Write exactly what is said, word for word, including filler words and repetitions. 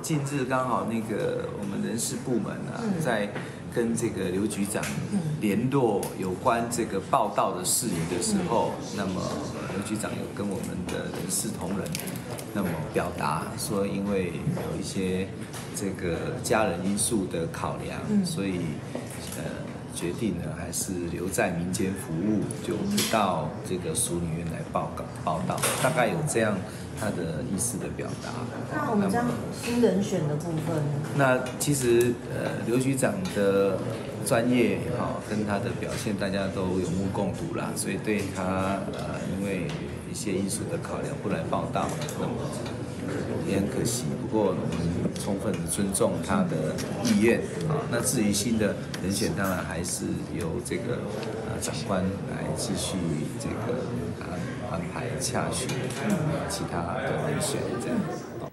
近日刚好那个我们人事部门啊，嗯、在跟这个刘局长联络有关这个报道的事宜的时候，嗯、那么刘局长有跟我们的人事同仁，那么表达说，因为有一些这个家人因素的考量，嗯、所以呃。决定呢，还是留在民间服务，就不到这个淑女院来报告报道，大概有这样他的意思的表达。 那我们这样新人选的部分， 那其实呃刘局长的专业哈、哦、跟他的表现，大家都有目共睹啦，所以对他呃因为一些因素的考量不来报道，那么也很可惜。不过我们充分的尊重他的意愿啊。那至于新的人选，当然还是由这个呃长官来继续这个安安排洽询其他的人选这样。